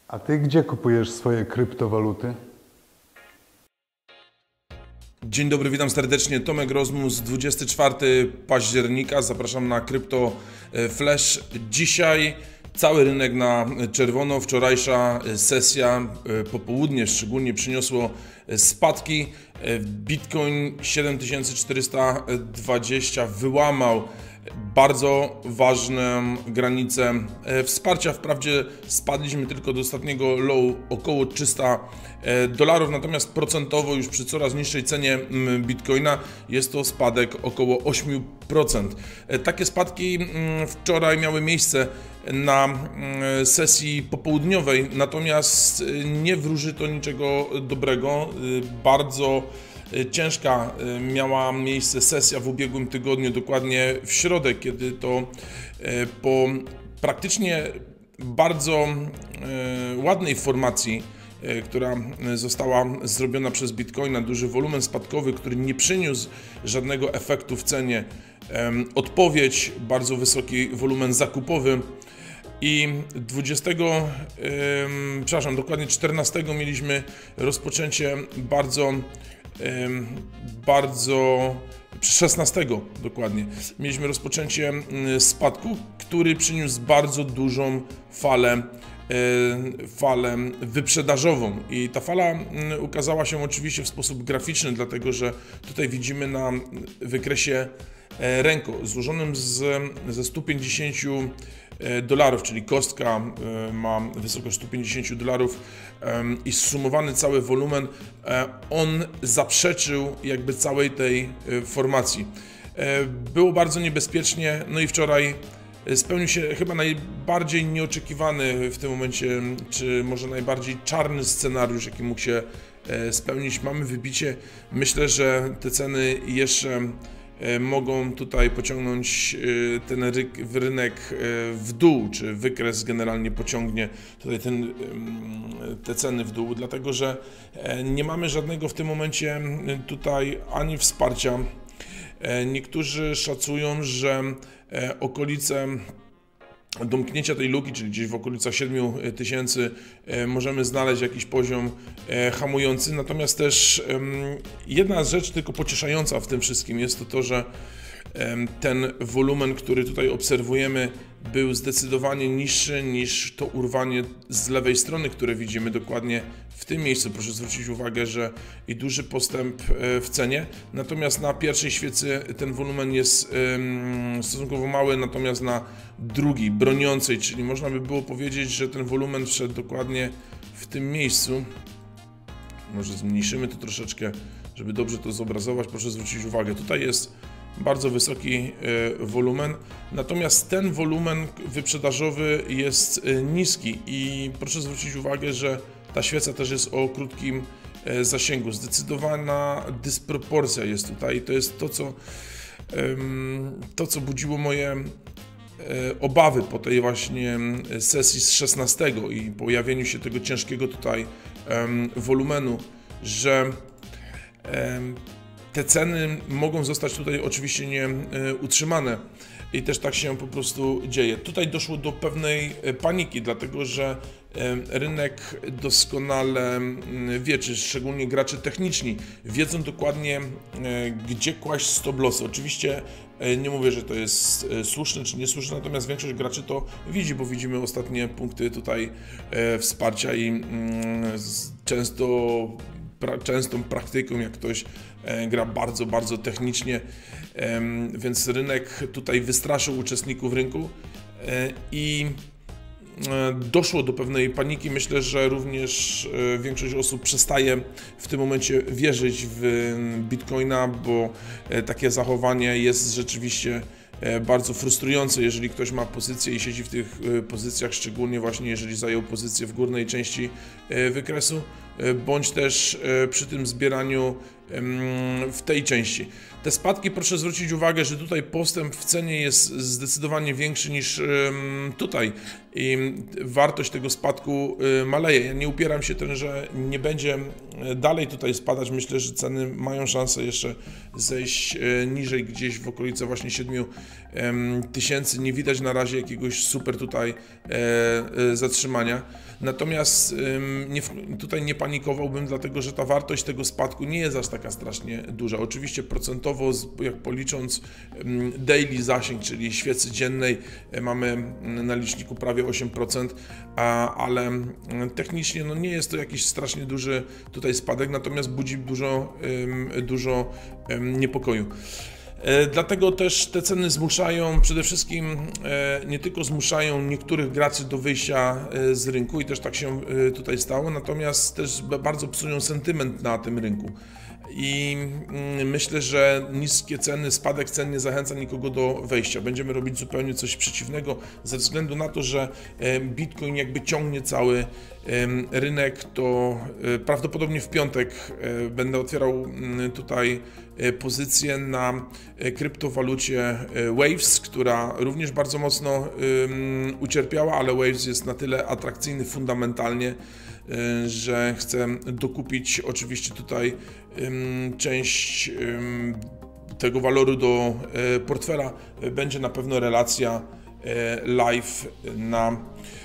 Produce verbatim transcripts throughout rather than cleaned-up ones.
A ty gdzie kupujesz swoje kryptowaluty? Dzień dobry, witam serdecznie. Tomek Rozmus, dwudziestego czwartego października. Zapraszam na Crypto Flash. Dzisiaj cały rynek na czerwono. Wczorajsza sesja, popołudnie szczególnie, przyniosło spadki. Bitcoin siedem tysięcy czterysta dwadzieścia wyłamał bardzo ważną granicę wsparcia. Wprawdzie spadliśmy tylko do ostatniego low około trzysta dolarów, natomiast procentowo już przy coraz niższej cenie Bitcoina jest to spadek około osiem procent. Takie spadki wczoraj miały miejsce na sesji popołudniowej, natomiast nie wróży to niczego dobrego. Bardzo ciężka miała miejsce sesja w ubiegłym tygodniu, dokładnie w środę, kiedy to po praktycznie bardzo ładnej formacji, która została zrobiona przez Bitcoina, duży wolumen spadkowy, który nie przyniósł żadnego efektu w cenie, odpowiedź, bardzo wysoki wolumen zakupowy. I dwudziestego, przepraszam, dokładnie czternastego mieliśmy rozpoczęcie bardzo, bardzo, szesnastego dokładnie, mieliśmy rozpoczęcie spadku, który przyniósł bardzo dużą falę, falę wyprzedażową. I ta fala ukazała się oczywiście w sposób graficzny, dlatego że tutaj widzimy na wykresie ręko złożonym z, ze stu pięćdziesięciu dolarów, czyli kostka ma wysokość stu pięćdziesięciu dolarów i zsumowany cały wolumen, on zaprzeczył jakby całej tej formacji. Było bardzo niebezpiecznie, no i wczoraj spełnił się chyba najbardziej nieoczekiwany w tym momencie, czy może najbardziej czarny scenariusz, jaki mógł się spełnić. Mamy wybicie, myślę, że te ceny jeszcze mogą tutaj pociągnąć ten rynek w dół, czy wykres generalnie pociągnie tutaj ten, te ceny w dół, dlatego że nie mamy żadnego w tym momencie tutaj ani wsparcia. Niektórzy szacują, że okolice domknięcia tej luki, czyli gdzieś w okolicach siedmiu tysięcy, możemy znaleźć jakiś poziom hamujący. Natomiast też jedna rzecz tylko pocieszająca w tym wszystkim jest to to, że ten wolumen, który tutaj obserwujemy, był zdecydowanie niższy niż to urwanie z lewej strony, które widzimy dokładnie w tym miejscu. Proszę zwrócić uwagę, że i duży postęp w cenie, natomiast na pierwszej świecy ten wolumen jest stosunkowo mały, natomiast na drugiej, broniącej, czyli można by było powiedzieć, że ten wolumen wszedł dokładnie w tym miejscu. Może zmniejszymy to troszeczkę, żeby dobrze to zobrazować. Proszę zwrócić uwagę, tutaj jest bardzo wysoki wolumen, natomiast ten wolumen wyprzedażowy jest niski i proszę zwrócić uwagę, że ta świeca też jest o krótkim zasięgu. Zdecydowana dysproporcja jest tutaj i to jest to, co, to, co budziło moje obawy po tej właśnie sesji z szesnastego i pojawieniu się tego ciężkiego tutaj wolumenu, że te ceny mogą zostać tutaj oczywiście nie utrzymane i też tak się po prostu dzieje. Tutaj doszło do pewnej paniki, dlatego że rynek doskonale wie, czy szczególnie gracze techniczni wiedzą dokładnie, gdzie kłaść stop lossy. Oczywiście nie mówię, że to jest słuszne czy niesłuszne, natomiast większość graczy to widzi, bo widzimy ostatnie punkty tutaj wsparcia i często częstą praktyką, jak ktoś gra bardzo, bardzo technicznie, więc rynek tutaj wystraszył uczestników rynku i doszło do pewnej paniki. Myślę, że również większość osób przestaje w tym momencie wierzyć w Bitcoina, bo takie zachowanie jest rzeczywiście bardzo frustrujące, jeżeli ktoś ma pozycję i siedzi w tych pozycjach, szczególnie właśnie jeżeli zajął pozycję w górnej części wykresu, bądź też przy tym zbieraniu w tej części. Te spadki, proszę zwrócić uwagę, że tutaj postęp w cenie jest zdecydowanie większy niż tutaj i wartość tego spadku maleje. Ja nie upieram się tym, że nie będzie dalej tutaj spadać. Myślę, że ceny mają szansę jeszcze zejść niżej, gdzieś w okolice właśnie siedmiu tysięcy. Nie widać na razie jakiegoś super tutaj zatrzymania. Natomiast nie, tutaj nie panikowałbym, dlatego że ta wartość tego spadku nie jest aż taka strasznie duża. Oczywiście procentowo, jak policząc daily zasięg, czyli świecy dziennej, mamy na liczniku prawie osiem procent, ale technicznie no nie jest to jakiś strasznie duży tutaj spadek, natomiast budzi dużo, dużo niepokoju. Dlatego też te ceny zmuszają, przede wszystkim nie tylko zmuszają niektórych graczy do wyjścia z rynku i też tak się tutaj stało, natomiast też bardzo psują sentyment na tym rynku. I myślę, że niskie ceny, spadek cen nie zachęca nikogo do wejścia. Będziemy robić zupełnie coś przeciwnego ze względu na to, że Bitcoin jakby ciągnie cały rynek, to prawdopodobnie w piątek będę otwierał tutaj pozycję na kryptowalucie Waves, która również bardzo mocno ucierpiała, ale Waves jest na tyle atrakcyjny fundamentalnie, że chcę dokupić oczywiście tutaj część tego waloru do portfela. Będzie na pewno relacja live na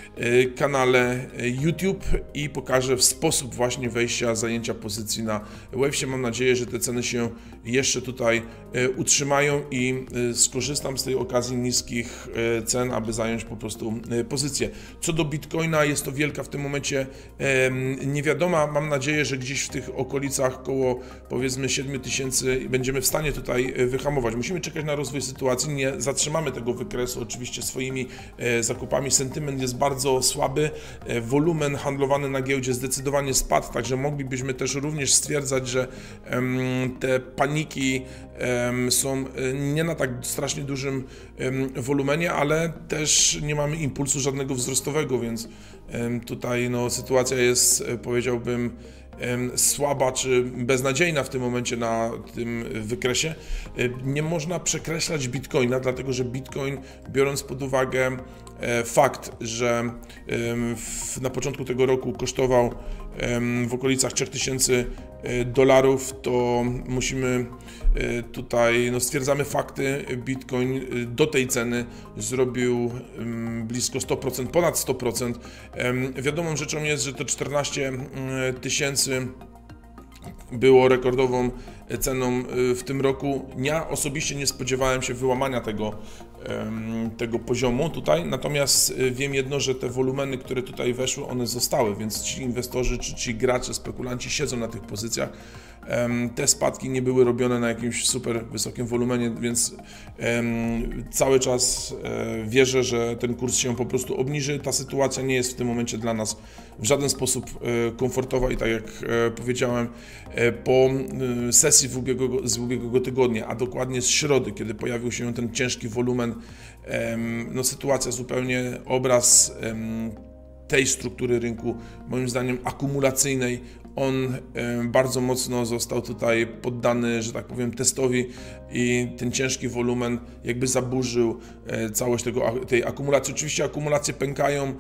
kanale YouTube i pokażę w sposób właśnie wejścia, zajęcia pozycji na Wavesie. Mam nadzieję, że te ceny się jeszcze tutaj utrzymają i skorzystam z tej okazji niskich cen, aby zająć po prostu pozycję. Co do Bitcoina, jest to wielka w tym momencie niewiadoma. Mam nadzieję, że gdzieś w tych okolicach koło powiedzmy siedmiu tysięcy będziemy w stanie tutaj wyhamować. Musimy czekać na rozwój sytuacji, nie zatrzymamy tego wykresu oczywiście swoimi zakupami. Sentyment jest bardzo słaby, wolumen handlowany na giełdzie zdecydowanie spadł, także moglibyśmy też również stwierdzać, że te paniki są nie na tak strasznie dużym wolumenie, ale też nie mamy impulsu żadnego wzrostowego, więc tutaj no, sytuacja jest, powiedziałbym, słaba czy beznadziejna w tym momencie na tym wykresie. Nie można przekreślać Bitcoina, dlatego że Bitcoin, biorąc pod uwagę fakt, że na początku tego roku kosztował w okolicach trzech tysięcy dolarów, to musimy tutaj, no stwierdzamy fakty, Bitcoin do tej ceny zrobił blisko sto procent, ponad sto procent. Wiadomą rzeczą jest, że to czternaście tysięcy było rekordową ceną w tym roku. Ja osobiście nie spodziewałem się wyłamania tego, tego poziomu tutaj, natomiast wiem jedno, że te wolumeny, które tutaj weszły, one zostały, więc ci inwestorzy, czy ci gracze, spekulanci siedzą na tych pozycjach. Te spadki nie były robione na jakimś super wysokim wolumenie, więc cały czas wierzę, że ten kurs się po prostu obniży. Ta sytuacja nie jest w tym momencie dla nas w żaden sposób komfortowa i tak jak powiedziałem, po sesji z ubiegłego, z ubiegłego tygodnia, a dokładnie z środy, kiedy pojawił się ten ciężki wolumen, no sytuacja zupełnie, obraz tej struktury rynku, moim zdaniem akumulacyjnej, on bardzo mocno został tutaj poddany, że tak powiem, testowi i ten ciężki wolumen jakby zaburzył całość tego, tej akumulacji. Oczywiście akumulacje pękają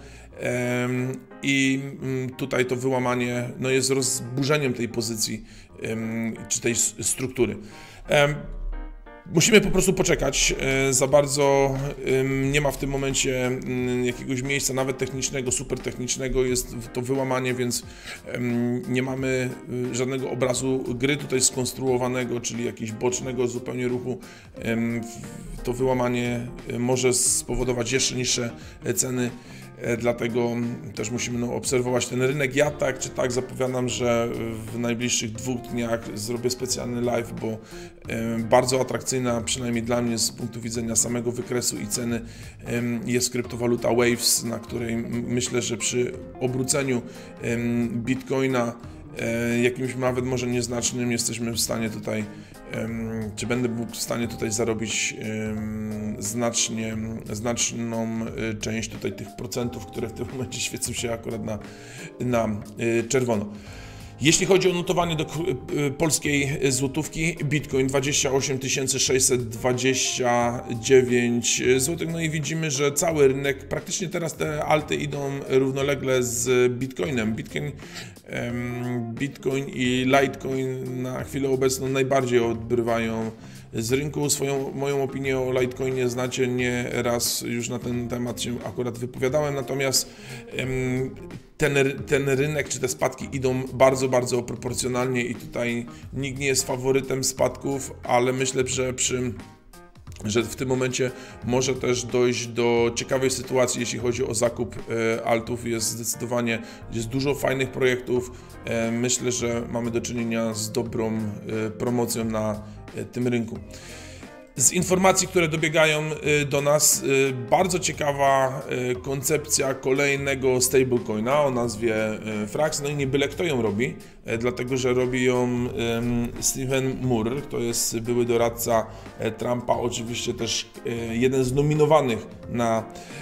i tutaj to wyłamanie no, jest rozburzeniem tej pozycji czy tej struktury. Musimy po prostu poczekać, za bardzo nie ma w tym momencie jakiegoś miejsca nawet technicznego, super technicznego, jest to wyłamanie, więc nie mamy żadnego obrazu gry tutaj skonstruowanego, czyli jakiegoś bocznego zupełnie ruchu. To wyłamanie może spowodować jeszcze niższe ceny. Dlatego też musimy no, obserwować ten rynek. Ja tak czy tak zapowiadam, że w najbliższych dwóch dniach zrobię specjalny live, bo bardzo atrakcyjna, przynajmniej dla mnie z punktu widzenia samego wykresu i ceny, jest kryptowaluta Waves, na której myślę, że przy obróceniu Bitcoina jakimś nawet może nieznacznym jesteśmy w stanie tutaj, czy będę mógł w stanie tutaj zarobić znacznie, znaczną część tutaj tych procentów, które w tym momencie świecą się akurat na, na czerwono. Jeśli chodzi o notowanie do polskiej złotówki, Bitcoin dwadzieścia osiem tysięcy sześćset dwadzieścia dziewięć złotych, no i widzimy, że cały rynek, praktycznie teraz te alty idą równolegle z Bitcoinem. Bitcoin, Bitcoin i Litecoin na chwilę obecną najbardziej odbywają z rynku. Swoją, moją opinię o Litecoinie znacie, nie raz już na ten temat się akurat wypowiadałem, natomiast ten, ten rynek czy te spadki idą bardzo, bardzo proporcjonalnie i tutaj nikt nie jest faworytem spadków, ale myślę, że przy że w tym momencie może też dojść do ciekawej sytuacji, jeśli chodzi o zakup altów. Jest zdecydowanie, jest dużo fajnych projektów. Myślę, że mamy do czynienia z dobrą promocją na tym rynku. Z informacji, które dobiegają do nas, bardzo ciekawa koncepcja kolejnego stablecoina o nazwie Frax. No i nie byle kto ją robi, dlatego że robi ją Stephen Moore, to jest były doradca Trumpa, oczywiście też jeden z nominowanych na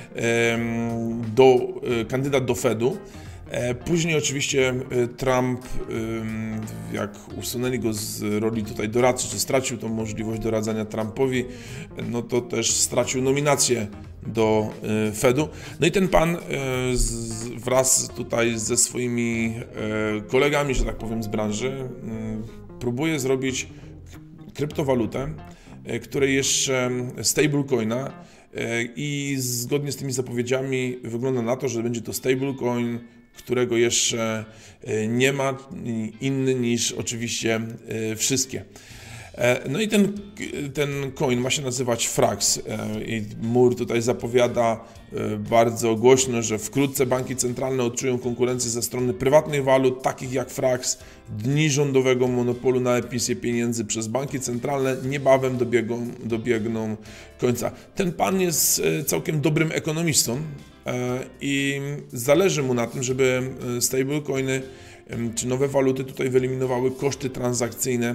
do, kandydat do Fedu. Później oczywiście Trump, jak usunęli go z roli tutaj doradcy, czy stracił tą możliwość doradzania Trumpowi, no to też stracił nominację do Fedu. No i ten pan wraz tutaj ze swoimi kolegami, że tak powiem, z branży, próbuje zrobić kryptowalutę, której jeszcze stablecoina, i zgodnie z tymi zapowiedziami wygląda na to, że będzie to stablecoin, którego jeszcze nie ma, inny niż oczywiście wszystkie. No i ten, ten coin ma się nazywać Frax i Moore tutaj zapowiada bardzo głośno, że wkrótce banki centralne odczują konkurencję ze strony prywatnych walut, takich jak Frax. Dni rządowego monopolu na emisję pieniędzy przez banki centralne niebawem dobiegną, dobiegną końca. Ten pan jest całkiem dobrym ekonomistą i zależy mu na tym, żeby stablecoiny czy nowe waluty tutaj wyeliminowały koszty transakcyjne,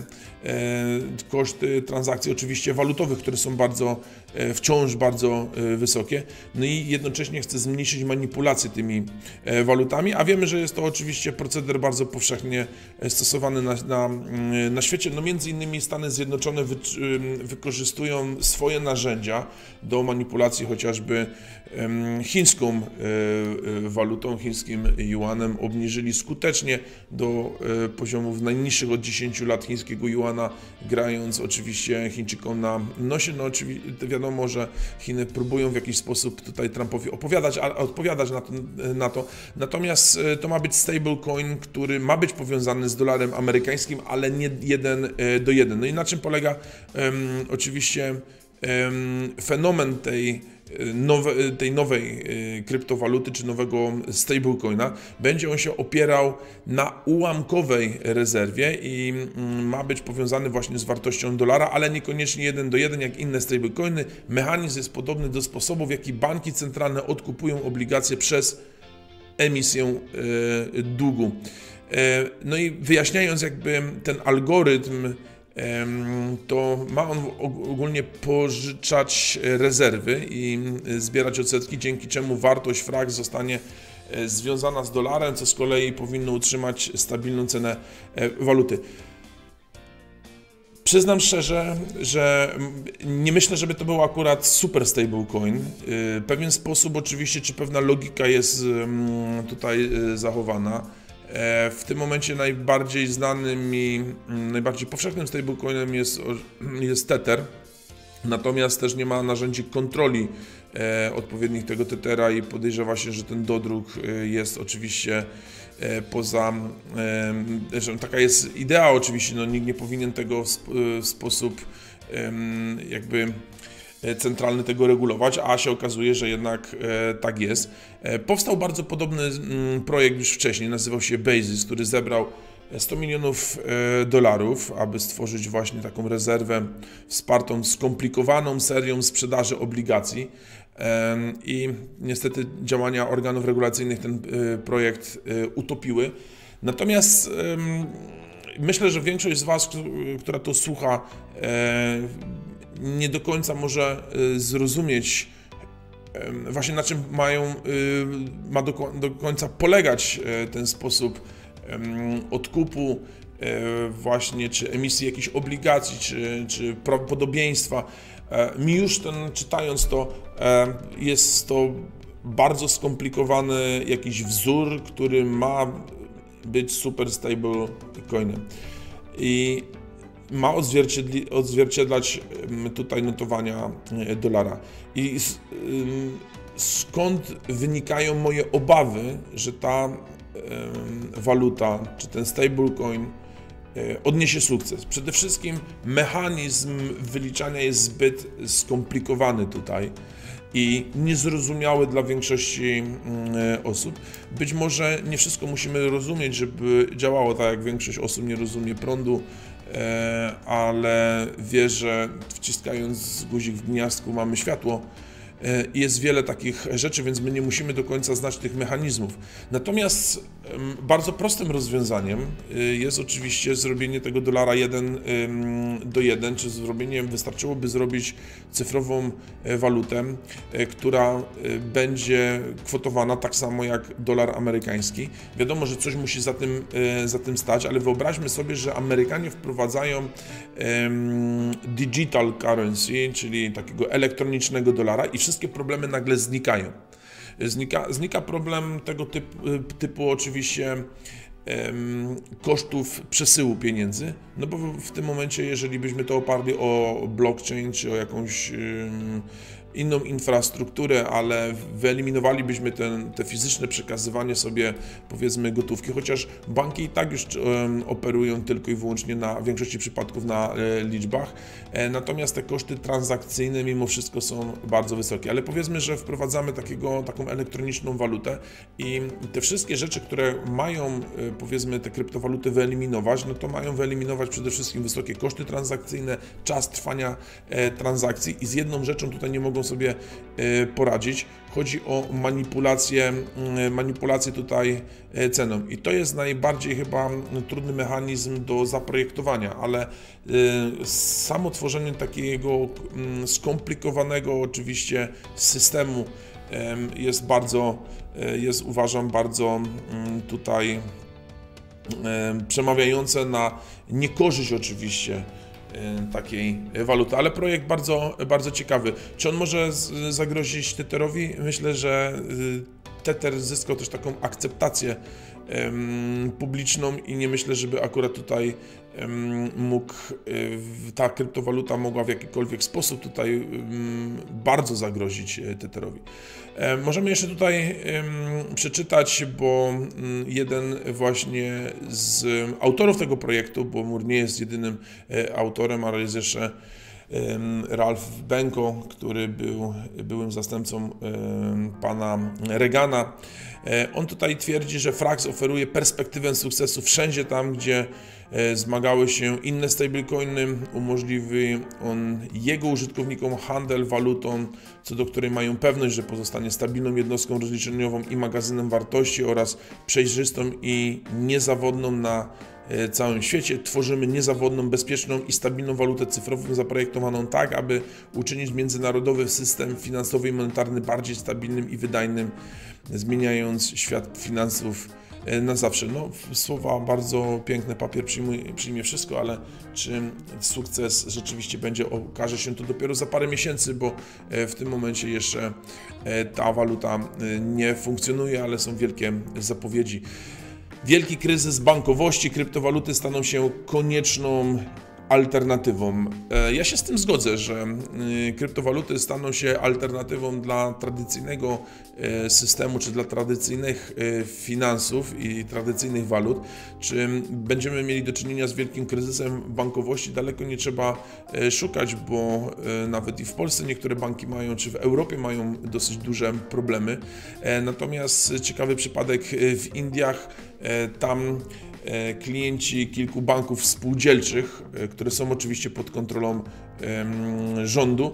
koszty transakcji oczywiście walutowych, które są bardzo, wciąż bardzo wysokie, no i jednocześnie chce zmniejszyć manipulację tymi walutami, a wiemy, że jest to oczywiście proceder bardzo powszechnie stosowany na, na, na świecie. No między innymi Stany Zjednoczone wy, wykorzystują swoje narzędzia do manipulacji chociażby chińską walutą, chińskim juanem, obniżyli skutecznie do poziomów najniższych od dziesięciu lat chińskiego juana, grając oczywiście Chińczykom na nosie. No oczywiście wiadomo, że Chiny próbują w jakiś sposób tutaj Trumpowi opowiadać, a odpowiadać na to, na to. Natomiast to ma być stablecoin, który ma być powiązany z dolarem amerykańskim, ale nie jeden do jeden. No i na czym polega um, oczywiście um, fenomen tej Nowe, tej nowej kryptowaluty czy nowego stablecoina? Będzie on się opierał na ułamkowej rezerwie i ma być powiązany właśnie z wartością dolara, ale niekoniecznie jeden do jeden jak inne stablecoiny. Mechanizm jest podobny do sposobu, w jaki banki centralne odkupują obligacje przez emisję długu. No i wyjaśniając jakby ten algorytm, to ma on ogólnie pożyczać rezerwy i zbierać odsetki, dzięki czemu wartość Frax zostanie związana z dolarem, co z kolei powinno utrzymać stabilną cenę waluty. Przyznam szczerze, że nie myślę, żeby to był akurat super stablecoin. Pewien sposób oczywiście, czy pewna logika jest tutaj zachowana. W tym momencie najbardziej znanym i najbardziej powszechnym stablecoinem jest, jest Tether, natomiast też nie ma narzędzi kontroli e, odpowiednich tego Tethera i podejrzewa się, że ten dodruk jest oczywiście e, poza, e, że taka jest idea oczywiście, no nikt nie powinien tego w, sp w sposób e, jakby centralny tego regulować, a się okazuje, że jednak e, tak jest. E, powstał bardzo podobny m, projekt już wcześniej, nazywał się Basis, który zebrał sto milionów e, dolarów, aby stworzyć właśnie taką rezerwę wspartą skomplikowaną serią sprzedaży obligacji. E, I niestety działania organów regulacyjnych ten e, projekt e, utopiły. Natomiast e, myślę, że większość z Was, która to słucha, e, nie do końca może zrozumieć właśnie na czym mają, ma do, do końca polegać ten sposób odkupu właśnie, czy emisji jakichś obligacji, czy, czy prawdopodobieństwa. Mi już ten, czytając to, jest to bardzo skomplikowany jakiś wzór, który ma być super stable coinem i ma odzwierciedlać tutaj notowania dolara. I skąd wynikają moje obawy, że ta waluta, czy ten stablecoin odniesie sukces? Przede wszystkim mechanizm wyliczania jest zbyt skomplikowany tutaj i niezrozumiały dla większości osób. Być może nie wszystko musimy rozumieć, żeby działało tak, jak większość osób nie rozumie prądu, ale wie, że wciskając guzik w gniazdku mamy światło. Jest wiele takich rzeczy, więc my nie musimy do końca znać tych mechanizmów. Natomiast bardzo prostym rozwiązaniem jest oczywiście zrobienie tego dolara jeden do jeden, czy zrobienie, wystarczyłoby zrobić cyfrową walutę, która będzie kwotowana tak samo jak dolar amerykański. Wiadomo, że coś musi za tym, za tym stać, ale wyobraźmy sobie, że Amerykanie wprowadzają digital currency, czyli takiego elektronicznego dolara i wszystkie problemy nagle znikają. Znika, znika problem tego typu, typu oczywiście em, kosztów przesyłu pieniędzy, no bo w tym momencie, jeżeli byśmy to oparli o blockchain czy o jakąś em, inną infrastrukturę, ale wyeliminowalibyśmy ten, te fizyczne przekazywanie sobie, powiedzmy, gotówki, chociaż banki i tak już um, operują tylko i wyłącznie na w większości przypadków na e, liczbach, e, natomiast te koszty transakcyjne mimo wszystko są bardzo wysokie, ale powiedzmy, że wprowadzamy takiego, taką elektroniczną walutę i te wszystkie rzeczy, które mają, e, powiedzmy, te kryptowaluty wyeliminować, no to mają wyeliminować przede wszystkim wysokie koszty transakcyjne, czas trwania e, transakcji i z jedną rzeczą tutaj nie mogą sobie poradzić. Chodzi o manipulację, manipulację tutaj ceną i to jest najbardziej chyba trudny mechanizm do zaprojektowania, ale samo tworzenie takiego skomplikowanego oczywiście systemu jest bardzo, jest uważam bardzo tutaj przemawiające na niekorzyść oczywiście takiej waluty, ale projekt bardzo, bardzo ciekawy. Czy on może zagrozić Tetherowi? Myślę, że Tether zyskał też taką akceptację um, publiczną i nie myślę, żeby akurat tutaj um, mógł, um, ta kryptowaluta mogła w jakikolwiek sposób tutaj um, bardzo zagrozić Tetherowi. Um, możemy jeszcze tutaj um, przeczytać, bo um, jeden właśnie z autorów tego projektu, bo Mur nie jest jedynym um, autorem, ale jest jeszcze Ralph Benko, który był byłym zastępcą pana Reagana. On tutaj twierdzi, że Frax oferuje perspektywę sukcesu wszędzie tam, gdzie zmagały się inne stablecoiny. Umożliwi on jego użytkownikom handel walutą, co do której mają pewność, że pozostanie stabilną jednostką rozliczeniową i magazynem wartości oraz przejrzystą i niezawodną na całym świecie. Tworzymy niezawodną, bezpieczną i stabilną walutę cyfrową zaprojektowaną tak, aby uczynić międzynarodowy system finansowy i monetarny bardziej stabilnym i wydajnym, zmieniając świat finansów na zawsze. No, słowa bardzo piękne, papier przyjmuje, przyjmie wszystko, ale czy sukces rzeczywiście będzie, okaże się to dopiero za parę miesięcy, bo w tym momencie jeszcze ta waluta nie funkcjonuje, ale są wielkie zapowiedzi. Wielki kryzys bankowości, kryptowaluty staną się konieczną alternatywą. Ja się z tym zgodzę, że kryptowaluty staną się alternatywą dla tradycyjnego systemu, czy dla tradycyjnych finansów i tradycyjnych walut. Czy będziemy mieli do czynienia z wielkim kryzysem bankowości? Daleko nie trzeba szukać, bo nawet i w Polsce niektóre banki mają, czy w Europie mają dosyć duże problemy. Natomiast ciekawy przypadek w Indiach, tam klienci kilku banków spółdzielczych, które są oczywiście pod kontrolą rządu,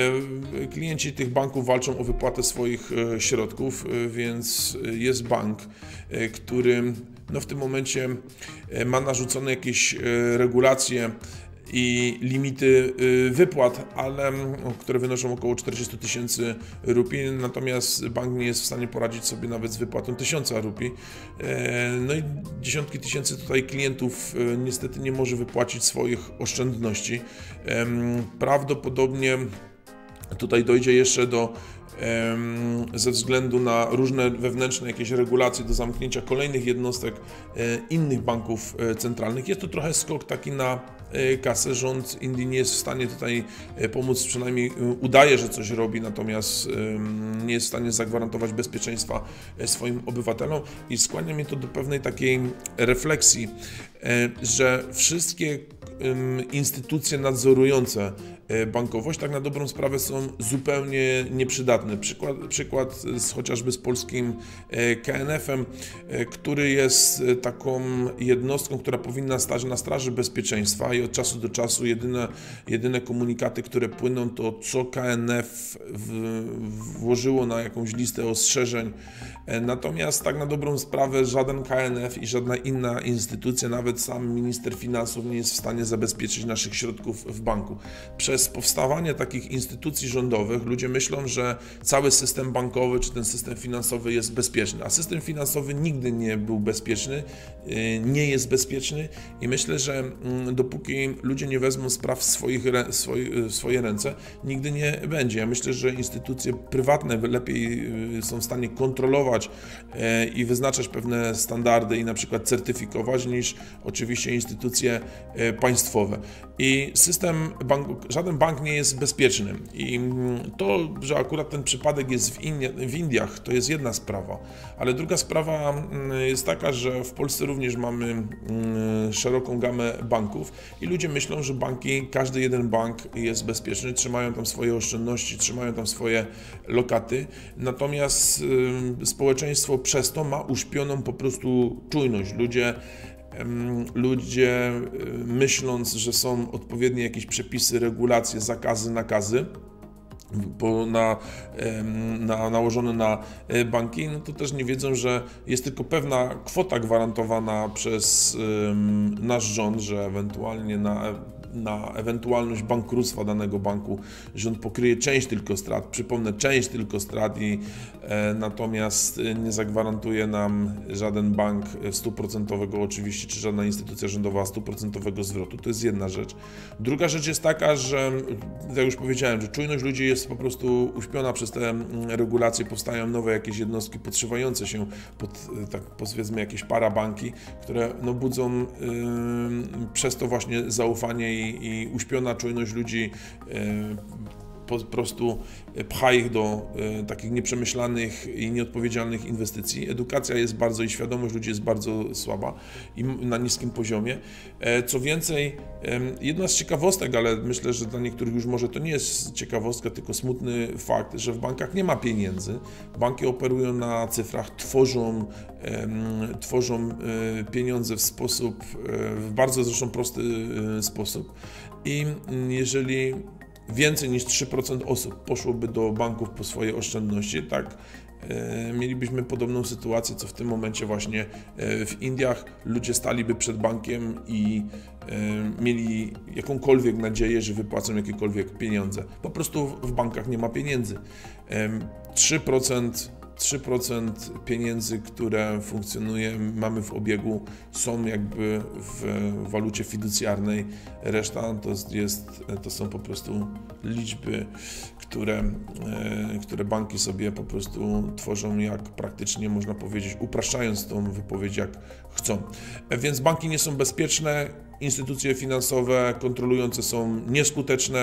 klienci tych banków walczą o wypłatę swoich środków, więc jest bank, który no w tym momencie ma narzucone jakieś regulacje i limity wypłat, ale które wynoszą około czterdzieści tysięcy rupii, natomiast bank nie jest w stanie poradzić sobie nawet z wypłatą tysiąca rupii. No i dziesiątki tysięcy tutaj klientów niestety nie może wypłacić swoich oszczędności. Prawdopodobnie tutaj dojdzie jeszcze do ze względu na różne wewnętrzne jakieś regulacje do zamknięcia kolejnych jednostek innych banków centralnych. Jest to trochę skok taki na kasę. Rząd Indii nie jest w stanie tutaj pomóc, przynajmniej udaje, że coś robi, natomiast nie jest w stanie zagwarantować bezpieczeństwa swoim obywatelom i skłania mnie to do pewnej takiej refleksji, że wszystkie instytucje nadzorujące bankowość tak na dobrą sprawę są zupełnie nieprzydatne. Przykład, przykład z, chociażby z polskim K N F-em, który jest taką jednostką, która powinna stać na straży bezpieczeństwa i od czasu do czasu jedyne, jedyne komunikaty, które płyną, to co K N F w, włożyło na jakąś listę ostrzeżeń. Natomiast tak na dobrą sprawę żaden K N F i żadna inna instytucja, nawet sam minister finansów nie jest w stanie zabezpieczyć naszych środków w banku. Przez powstawanie takich instytucji rządowych ludzie myślą, że cały system bankowy czy ten system finansowy jest bezpieczny, a system finansowy nigdy nie był bezpieczny, nie jest bezpieczny i myślę, że dopóki ludzie nie wezmą spraw w, swoich, w swoje ręce, nigdy nie będzie. Ja myślę, że instytucje prywatne lepiej są w stanie kontrolować i wyznaczać pewne standardy i na przykład certyfikować, niż oczywiście instytucje państwowe. I system banku, żaden bank nie jest bezpieczny i to, że akurat ten przypadek jest w, Indii, w Indiach, to jest jedna sprawa, ale druga sprawa jest taka, że w Polsce również mamy szeroką gamę banków i ludzie myślą, że banki, każdy jeden bank jest bezpieczny, trzymają tam swoje oszczędności, trzymają tam swoje lokaty, natomiast społeczeństwo przez to ma uśpioną po prostu czujność. Ludzie Ludzie myśląc, że są odpowiednie jakieś przepisy, regulacje, zakazy, nakazy bo na, na, nałożone na banki, no to też nie wiedzą, że jest tylko pewna kwota gwarantowana przez um, nasz rząd, że ewentualnie na na ewentualność bankructwa danego banku rząd pokryje część tylko strat, przypomnę, część tylko strat i e, natomiast nie zagwarantuje nam żaden bank stuprocentowego oczywiście, czy żadna instytucja rządowa stuprocentowego zwrotu. To jest jedna rzecz. Druga rzecz jest taka, że jak już powiedziałem, że czujność ludzi jest po prostu uśpiona przez te regulacje, powstają nowe jakieś jednostki podszywające się pod, tak powiedzmy, jakieś parabanki, które no, budzą yy, przez to właśnie zaufanie i i uśpiona czujność ludzi po prostu pcha ich do takich nieprzemyślanych i nieodpowiedzialnych inwestycji. Edukacja jest bardzo i świadomość ludzi jest bardzo słaba i na niskim poziomie. Co więcej, jedna z ciekawostek, ale myślę, że dla niektórych już może to nie jest ciekawostka, tylko smutny fakt, że w bankach nie ma pieniędzy. Banki operują na cyfrach, tworzą, tworzą pieniądze w sposób, w bardzo zresztą prosty sposób i jeżeli więcej niż trzy procent osób poszłoby do banków po swoje oszczędności, tak e, mielibyśmy podobną sytuację, co w tym momencie właśnie e, w Indiach. Ludzie staliby przed bankiem i e, mieli jakąkolwiek nadzieję, że wypłacą jakiekolwiek pieniądze. Po prostu w bankach nie ma pieniędzy. E, trzy procent trzy procent pieniędzy, które funkcjonuje, mamy w obiegu, są jakby w walucie fiducjarnej. Reszta to, jest, to są po prostu liczby, które, które banki sobie po prostu tworzą, jak praktycznie można powiedzieć, upraszczając tą wypowiedź, jak chcą. Więc banki nie są bezpieczne, instytucje finansowe kontrolujące są nieskuteczne,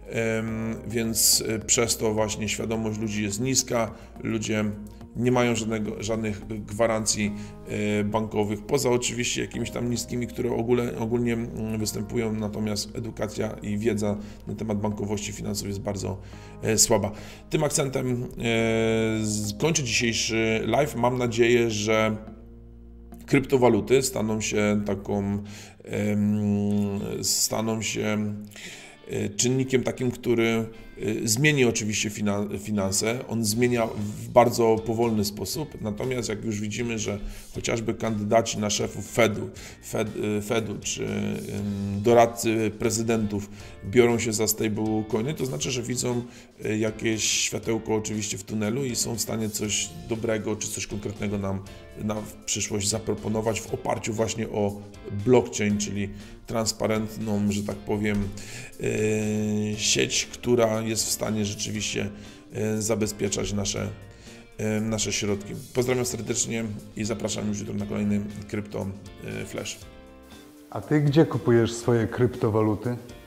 więc przez to właśnie świadomość ludzi jest niska, ludzie nie mają żadnego, żadnych gwarancji bankowych, poza oczywiście jakimiś tam niskimi, które ogólnie, ogólnie występują, natomiast edukacja i wiedza na temat bankowości finansowej jest bardzo słaba. Tym akcentem kończę dzisiejszy live. Mam nadzieję, że kryptowaluty staną się taką, staną się czynnikiem takim, który zmieni oczywiście finanse, on zmienia w bardzo powolny sposób, natomiast jak już widzimy, że chociażby kandydaci na szefów Fedu, Fed, Fedu czy doradcy prezydentów biorą się za stablecoiny, to znaczy, że widzą jakieś światełko oczywiście w tunelu i są w stanie coś dobrego czy coś konkretnego nam na przyszłość zaproponować w oparciu właśnie o blockchain, czyli transparentną, że tak powiem, sieć, która jest w stanie rzeczywiście zabezpieczać nasze, nasze środki. Pozdrawiam serdecznie i zapraszam już jutro na kolejny Crypto Flash. A ty gdzie kupujesz swoje kryptowaluty?